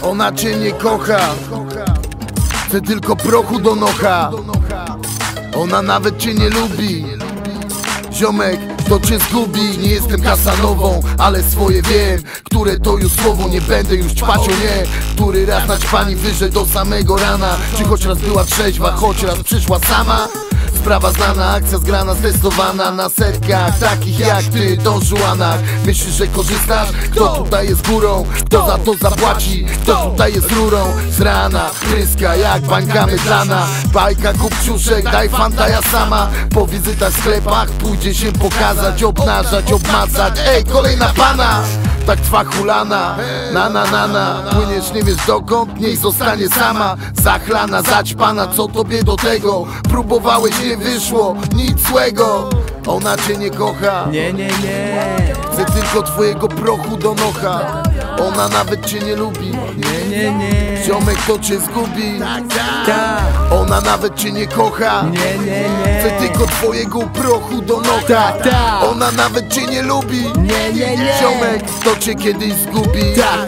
Ona cię nie kocha, chce tylko prochu do nocha. Ona nawet cię nie lubi. Ziomek, to cię zgubi. Nie jestem Casanową, ale swoje wiem. Które to już słowo, nie będę już ćpać o nie. Który raz naćpani wyżej do samego rana. Czy choć raz była trzeźwa, choć raz przyszła sama. Sprawa znana, akcja zgrana, ztestowana na setkach takich jak ty, Don Juanach. Myślisz, że korzystasz? Kto tutaj jest górą? Kto za to zapłaci? Kto tutaj jest rurą? Z rana pryska jak bańka mydlana. Bajka, kupciuszek, daj fanta ja sama. Po wizytach w sklepach pójdzie się pokazać, obnażać, obmazać. Ej, kolejna pana! Tak trwa hulana, na płyniesz nie wiesz dokąd, niech zostanie sama. Zachlana, zaćpana, co tobie do tego? Próbowałeś, nie wyszło, nic złego. Ona cię nie kocha, nie chce tylko twojego prochu do nocha. Ona nawet cię nie lubi, nie ziomek to cię zgubi. tak, Ona nawet cię nie kocha, nie chce tylko twojego prochu do nocha. Ona nawet cię nie lubi, nie ziomek to cię kiedyś zgubi.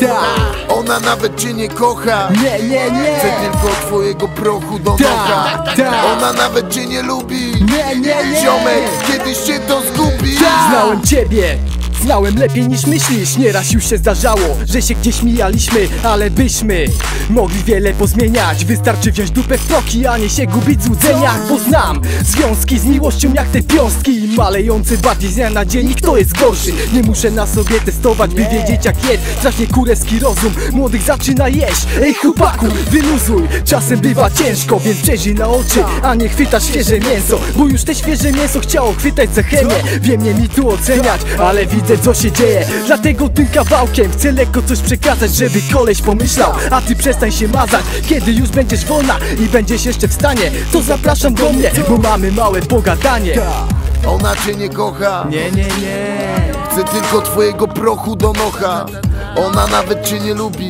Ona nawet cię nie kocha, nie chce tylko twojego prochu do nocha. Ona nawet cię nie lubi, ziomek kiedyś cię to zgubi. Znałem ciebie, znałem lepiej niż myślisz. Nieraz już się zdarzało, że się gdzieś mijaliśmy, ale byśmy mogli wiele pozmieniać. Wystarczy wziąć dupę w proki, a nie się gubić w złudzeniach. Bo znam związki z miłością jak te piąstki, malejące bardziej z dnia na dzień. I kto jest gorszy? Nie muszę na sobie testować, by wiedzieć jak jest. Trafię kurewski rozum, młodych zaczyna jeść. Ej chłopaku, wyluzuj, czasem bywa ciężko, więc przejrzyj na oczy, a nie chwytasz świeże mięso. Bo już te świeże mięso chciało chwytać za chemię. Wiem, nie mi tu oceniać, ale widzę co się dzieje. Dlatego tym kawałkiem chcę lekko coś przekazać, żeby koleś pomyślał, a ty przestań się mazać. Kiedy już będziesz wolna i będziesz jeszcze w stanie, to zapraszam do mnie, bo mamy małe pogadanie. Ona cię nie kocha, Nie chce tylko twojego prochu do nocha. Ona nawet cię nie lubi,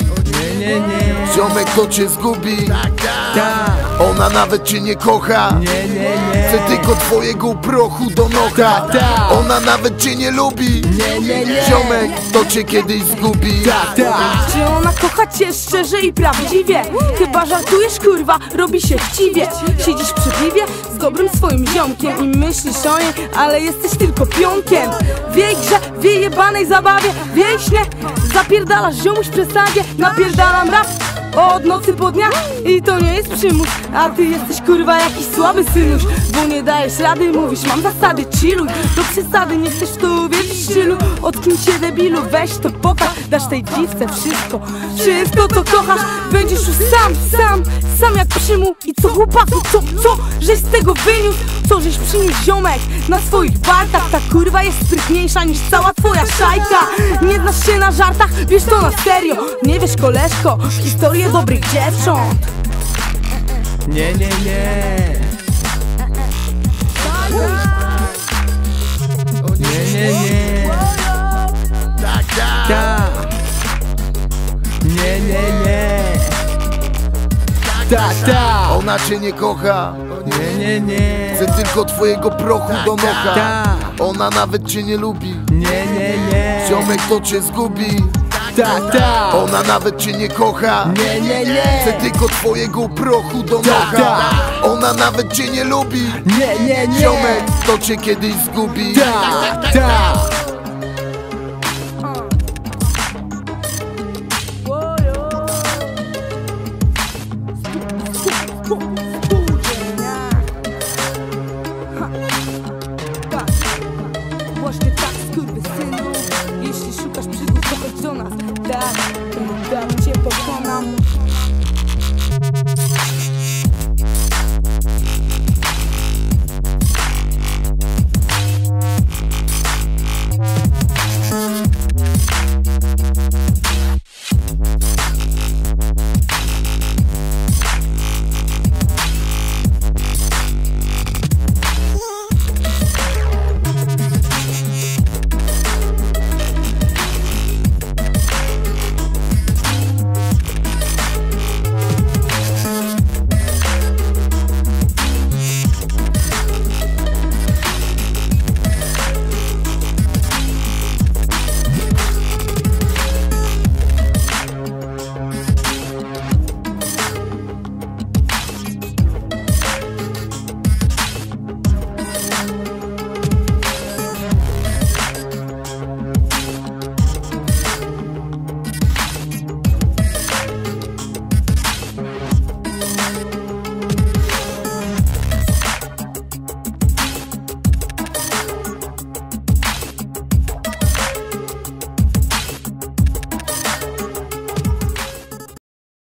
ziomek to cię zgubi. Ona nawet cię nie kocha, chce tylko twojego prochu do nocha. Ona nawet cię nie lubi, ziomek to cię kiedyś zgubi. Czy ona kocha cię szczerze i prawdziwie? Chyba żartujesz, kurwa, robi się chciwie. Siedzisz przy piwie z dobrym swoim ziomkiem i myślisz o niej, ale jesteś tylko pionkiem. W jej grze, w jej jebanej zabawie, w jej śnie zapierdalasz ziomuś w przesadzie. Napierdalam rap od nocy po dniach i to nie jest przymus. A ty jesteś kurwa jakiś słaby synuś, bo nie dajesz rady, mówisz mam zasady, chilluj. Do przesady, nie chcesz w to uwierzyć, chillu. Otknij się debilu, weź to pokaż. Dasz tej dziwce wszystko co kochasz. Będziesz już sam jak przymuł. I co chłopaku, co? Żeś z tego wyniósł? Co żeś przyniósł ziomek na swoich barkach? Ta kurwa jest sprytniejsza niż cała twoja szajka. Nie znasz się na żartach, wiesz to na serio. Nie wiesz koleżko, historię dobrych dziewcząt. nie Ona cię nie kocha, nie chce tylko twojego prochu do nocha. Ona nawet cię nie lubi, ziomek to cię zgubi. Ona nawet cię nie kocha, chce tylko twojego prochu do nocha. Ona nawet cię nie lubi, ziomek to cię kiedyś zgubi. Cool.